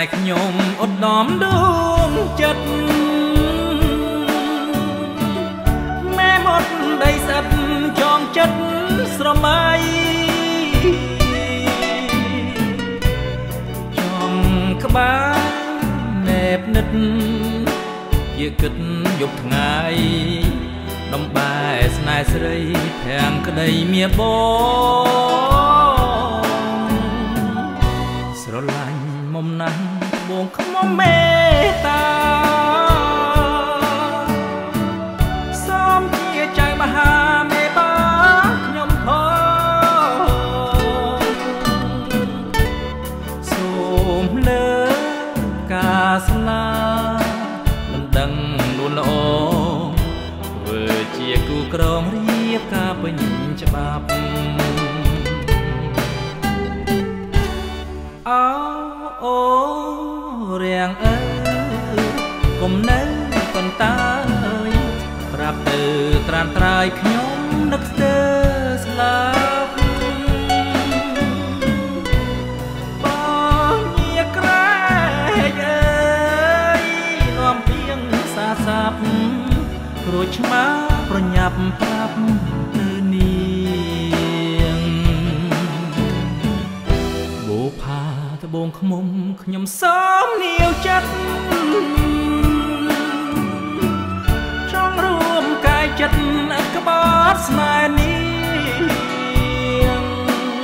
យខ្ញុំអត់ដំដួងចិត្តម៉ែមកដីស្អិតចងចិត្តស្រមៃចង់ក្បាលណែបនិតជាគិតយប់ថ្ងៃដំបែស្នេហ៍ស្រីភាំងក្តីមៀបងស្រឡាញ់មុំណាស់បងខ្មុំមេតាសូមជាចៅមហាមេបាខ្ញុំផងសូមលើការស្លាមិនដឹងលួនល្អធ្វើជាគូក្រងរៀបការពេញច្បាប់អូរៀងអើកុំនៅកន្តាយប្រាប់ទៅត្រានត្រាយខ្ញុំនឹកស្ទើរស្លាប់បងញាក្រែកអើយនាំពីងសាសាប់រួចឆ្មាប្រញាប់ប្រាប់ទៅនាងបូផាត្បូងខ្មុំខ្ញុំសូមនាវចិត្តចង់រួមកាយចិត្តអត់ក្បត់ស្នេហ៍នាង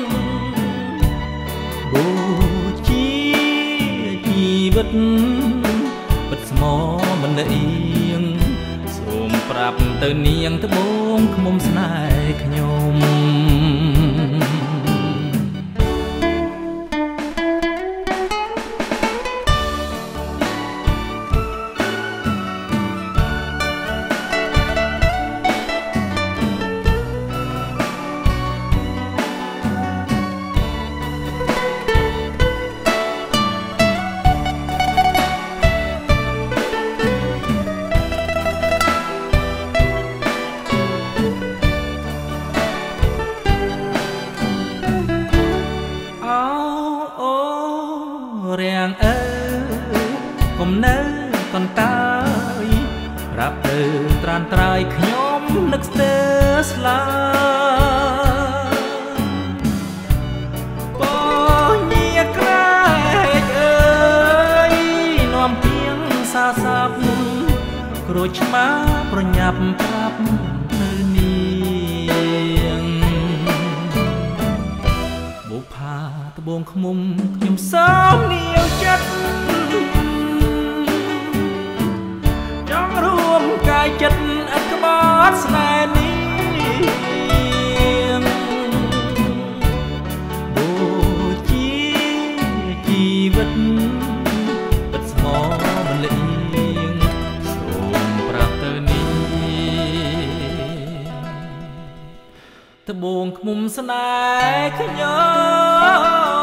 បូជាជីវិតពិតស្មោមិនលៀងសូមប្រាប់ទៅនាងត្បូងខ្មុំស្នេហ៍ខ្ញុំរៀងអើកុំនៅកន្តាយប្រាប់ទៅត្រានត្រាយខ្ញុំនឹកស្ទើរស្លាបងញាក្រែកអើយនាំពីងសាសាប់ក្រួចឆ្មាប្រញាប់ប្រាប់ទៅនាងបុផាត្បូងខ្មុំខ្ញុំសូមនាវចិត្តចង់រួមកាយចិត្តអត់ក្បត់ស្នេហ៍នាងបូជាជីវិតពិតស្មោមិនលៀងសូមប្រាប់ទៅនាងត្បូងខ្មុំស្នេហ៍ខ្ញុំ